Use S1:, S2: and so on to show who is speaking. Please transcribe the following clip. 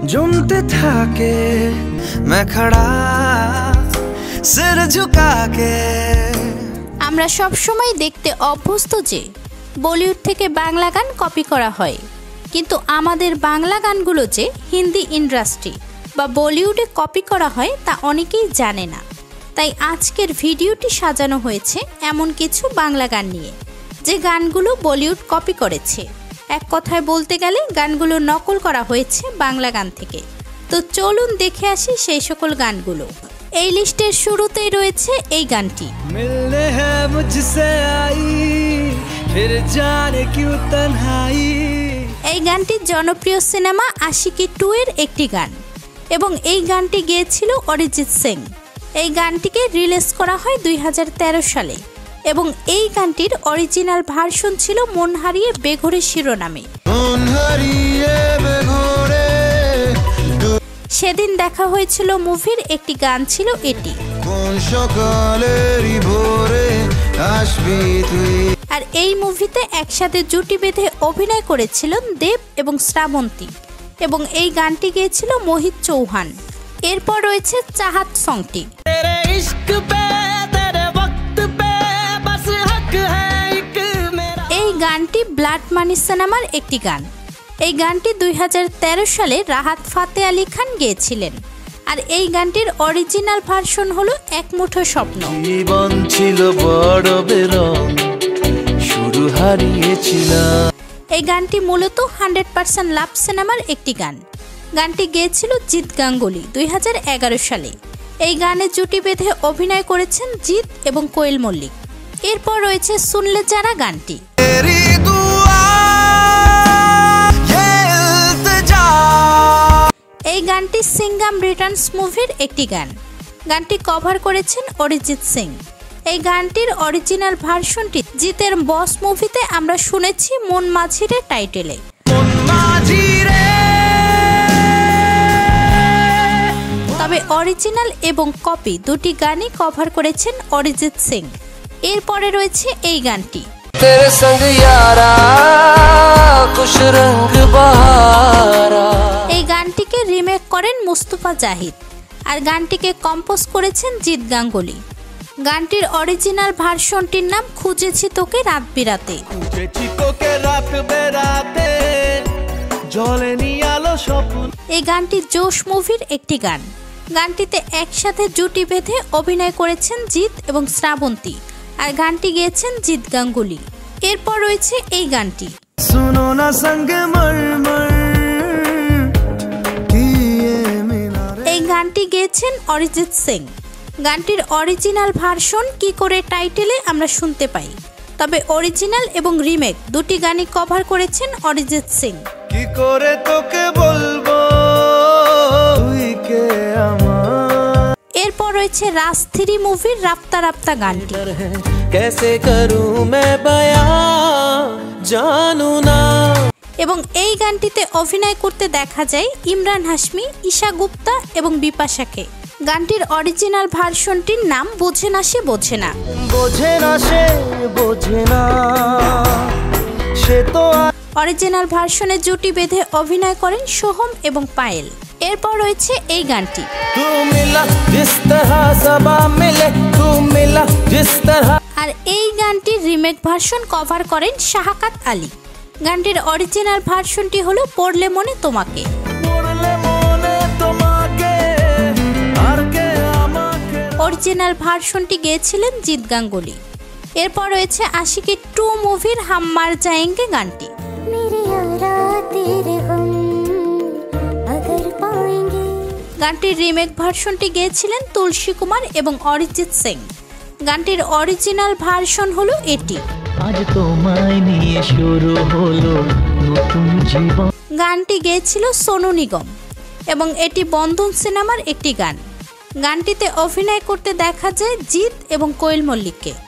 S1: जमते थाके मैं खड़ा सिर झुका के।
S2: আমরা সব সময় দেখতে অভ্যস্ত যে বলিউড থেকে বাংলা গান কপি করা হয়, কিন্তু আমাদের বাংলা গানগুলো যে হিন্দি ইন্ডাস্ট্রি বা বলিউডে কপি করা হয় তা অনেকেই জানে না। তাই আজকের ভিডিওটি সাজানো হয়েছে এমন কিছু বাংলা গান নিয়ে যে গানগুলো বলিউড কপি করেছে। এক কথায় বলতে গেলে গানগুলো নকল করা হয়েছে বাংলা গান থেকে। তো চলুন দেখে আসি সেই সকল গানগুলো। এই লিস্টের শুরুতেই রয়েছে এই গানটি।
S1: मिलने है मुझसे आई फिर जाने क्यों तन्हाई।
S2: এই গানটি জনপ্রিয় সিনেমা আশিকি 2 এর একটি গান এবং এই গানটি গেয়েছিল অরিজিৎ সিং। এই গানটিকে রিলিজ করা হয় 2013 সালে এবং এই গানটির অরিজিনাল ভার্সন ছিল মন হারিয়ে বেঘরে শিরোনামে। সেদিন দেখা হয়েছিল মুভির একটি গান ছিল এটি। আর এই মুভিতে একসাথে জুটি বেঁধে অভিনয় করেছিলেন দেব এবং শ্রাবন্তী এবং এই গানটি গেয়েছিল মোহিত চৌহান। এরপর রয়েছে চাহাত সংটি। এই গানটি ব্লাড মানি সিনেমার একটি গান। এই গানটি 2013 সালে রাহাত ফাতে আলী খান গেয়েছিলেন। আর এই গানটির অরিজিনাল ভার্সন হলো এক মুঠো স্বপ্ন।
S1: জীবন ছিল বড় বেরং শুরু হারিয়েছিলাম।
S2: এই গানটি মূলত 100% লাভ সিনেমার একটি গান। গানটি গেয়েছিল জিৎ গাঙ্গুলি 2011 সালে। এই গানে জুটি বেঁধে অভিনয় করেছেন জিৎ এবং কোয়েল মল্লিক। এরপর রয়েছে শুনলে যারা গানটি। এই গানটি সিঙ্গাম রিটার্নস মুভির একটি গান। গানটি কভার করেছেন অরিজিৎ সিং। এই গানটির অরিজিনাল ভার্সনটি জিতের বস মুভিতে আমরা শুনেছি মন মাঝিরে টাইটেলে। তবে অরিজিনাল এবং কপি দুটি গানই কভার করেছেন অরিজিৎ সিং। এরপরে রয়েছে এই গানটি। এই গানটিকে রিমেক করেন মুস্তফা জাহিদ আর গানটিকে কম্পোজ করেছেন জিৎ গাঙ্গুলি। গানটির অরিজিনাল ভার্সনটির নাম খুঁজেছি তোকে রাত বিরাতে। এই গানটি জোশ মুভির একটি গান। গানটিতে একসাথে জুটি বেঁধে অভিনয় করেছেন জিৎ এবং শ্রাবন্তী আর গানটি গেয়েছেন জিৎ গাঙ্গুলি। এরপর রয়েছে এই গানটি।
S1: सुनो ना संग मरमर
S2: এই গানটি গেয়েছেন অরিজিৎ সিং। গানটির অরিজিনাল ভার্সন কি করে টাইটেলে আমরা শুনতে পাই, তবে অরিজিনাল এবং রিমেক দুটি গানই কভার করেছেন অরিজিৎ সিং।
S1: কি করে তোকে বলবো তুই কে আমার।
S2: এরপর রয়েছে রাজ 3 মুভির রাপ্তা রাপ্তা গানটি।
S1: कैसे करूं मैं बयां जानू ना।
S2: এবং এই গানটিতে অভিনয় করতে দেখা যায় ইমরান হাশমি, ঈশা গুপ্তা এবং বিপাশাকে। গানটির অরিজিনাল ভার্সনটির নাম বোঝে না সে বোঝে না।
S1: বোঝে না সে বোঝে না সে তো।
S2: অরিজিনাল ভার্সনে জুটি বেঁধে অভিনয় করেন সোহম এবং পায়েল। এরপর রয়েছে এই গানটি। আর এই গানটির রিমেক ভার্সন কভার করেন শাহাকাত আলী। গানটির অরিজিনাল ভার্সনটি হলো পড়লে মনে তোমাকে। অরিজিনাল ভার্সনটি গেয়েছিলেন জিৎ গাঙ্গুলি। এরপর রয়েছে আশিকি 2 মুভির হাম মার জায়েঙ্গে গানটি। গানটির রিমেক ভার্সনটি গেয়েছিলেন তুলসী কুমার এবং অরিজিৎ সিং। গানটির অরিজিনাল ভার্সন হলো এটি।
S3: আজ তোমায় নিয়ে শুরু হলো নতুন জীবন।
S2: গানটি গেয়েছিল সোনু নিগম এবং এটি বন্ধন সিনেমার একটি গান। গানটিতে অভিনয় করতে দেখা যায় জিৎ এবং কোয়েল মল্লিককে।